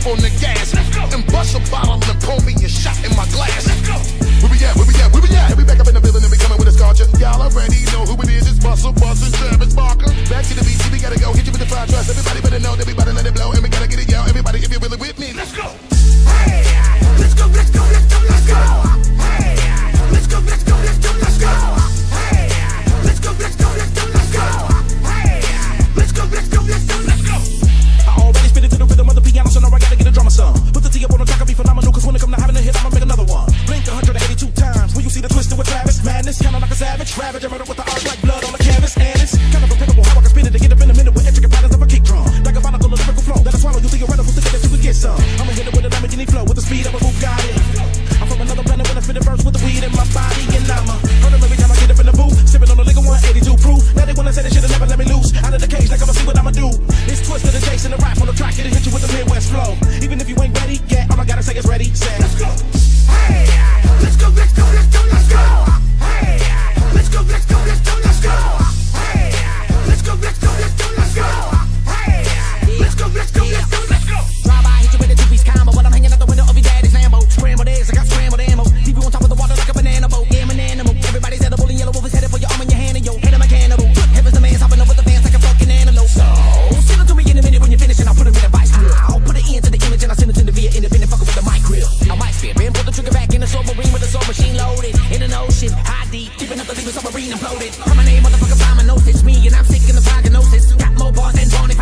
on the gas. And bust a bottle and pour me a shot in my glass. Where we at? Where we at? Where we at? We back up in the building and we coming with a scorcher. Y'all already know who it is. It's Bustle, Bustin', Travis Barker. Back to the BC, we gotta go. Hit you with the fire trust. Everybody better know that we better let it blow. And we gotta get it, yo. Everybody, if you're really with me, let's go. Hey, let's go, let's go, let's go, let's go. Hey, let's go, let's go, let's go, let's go. Hey, let's go, let's go, let's go, let's go. Hey, let's go, let's go, let's go, let's go. I already spit it to the rhythm of the piano, so now I gotta get a drummer some. Put the T up on the track, I'll be phenomenal, cause when it come to having a hit, I'ma make another one. Blink 182 times, when you see the twister with Travis. Madness, kinda like a savage, ravage, I murder with the art like blood on the canvas. And it's kind of impeccable how I can spin it to get up in a minute with intricate patterns of a kick drum. Like a lyrical flow, that I swallow you theoretical, thinking that you could get some. I'ma hit it with a Lamborghini flow, with the speed of a Bugatti. I'm from another planet when I spit it first with the weed in my body. And I'ma hurt them every time I get up in the booth, sipping on the liquor 182 proof. Now they wanna say they should've never let me loose out of the cage, like I'ma see what I'ma do. It's twisted and chasing the rap on the track, it'll hit you with the Midwest flow. Even if you ain't ready, yeah, all I gotta say is ready, say, let's go. Hey, let's go, let's go, let's go, let's go. Hey, let's go, let's go, let's go, let's go. Hey, let's go, let's go, let's go, let's go. Hey, let's go, let's go, let's go, let's go. Drive by, hit you with a two-piece combo, while I'm hanging out the window of your daddy's Lambo. Scrambled eggs, I got scrambled ammo. Leave you on top of the water like a banana boat. Yeah, I'm an animal. Everybody's edible and yellow wolf is headed for your arm and your hand and your head. I'm a cannibal. Heaven's the man's hopping over the fence like a fucking antelope. So, send it to me in a minute when you're finished and I'll put him in a vice grill. I'll put an end to the image and I'll send it to the via independent fucker with the mic grill. I might spit, man, put the trigger back in the submarine with the soul machine loaded. In an ocean, high deep, keeping up the leaving submarine imploded. From my name, motherfucker, Simon knows it's me and I'm sick in the prognosis. Got more bars than Bonnie.